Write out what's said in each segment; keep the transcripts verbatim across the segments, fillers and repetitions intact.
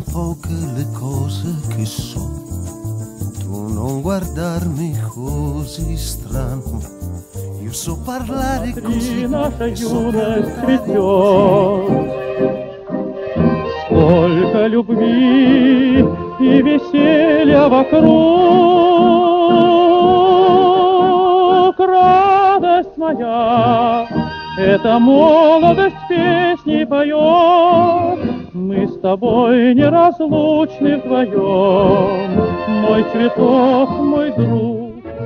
sono poche le cose che so, tu non guardarmi così strano, io so parlare così. Наша юность цветет, сколько любви и веселья вокруг. Радость моя, эта молодость песни поет. Мы с тобой неразлучны вдвоем, мой цветок, мой друг.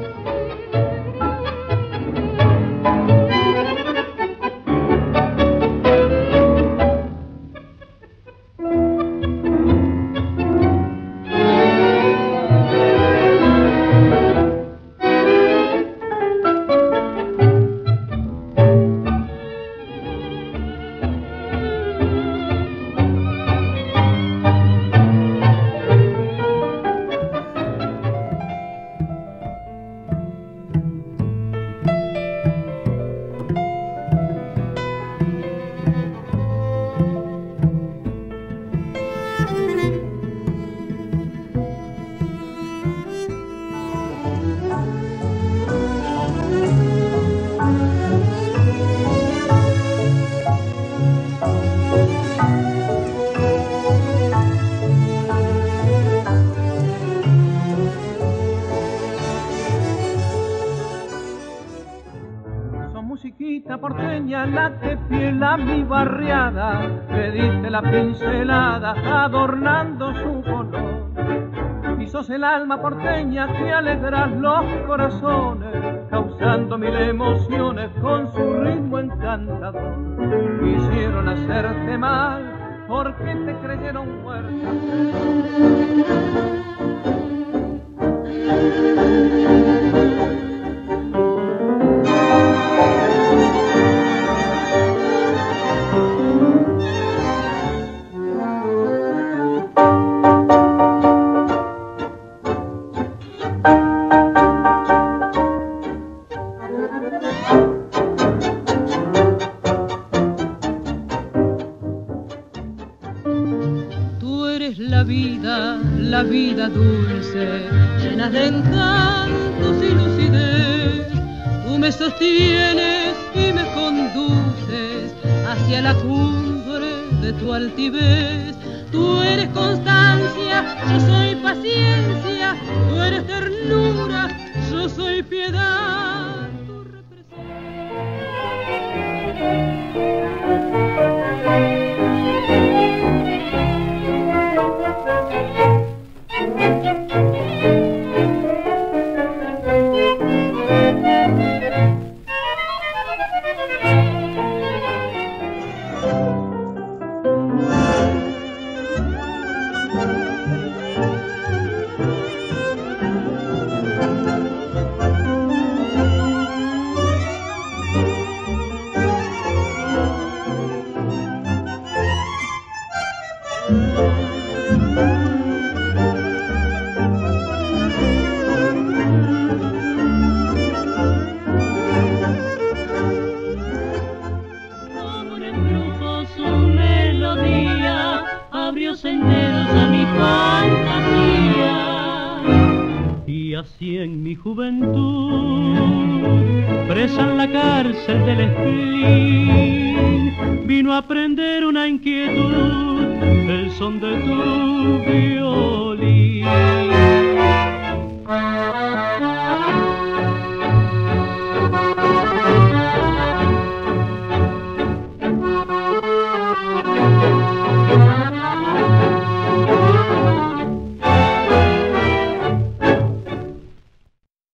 Musiquita porteña, la que fiela mi barriada, le diste la pincelada adornando su color. Y sos el alma porteña que alegras los corazones, causando mil emociones con su ritmo encantador. Quisieron hacerte mal porque te creyeron muerta. La vida, la vida dulce, llena de encantos y lucidez. Tú me sostienes y me conduces hacia la cumbre de tu altivez. Tú eres constancia, yo soy paciencia. Tú eres ternura, yo soy piedad. Tú senderos a mi fantasía, y así en mi juventud, presa en la cárcel del spleen, vino a aprender una inquietud, el son de tu violín.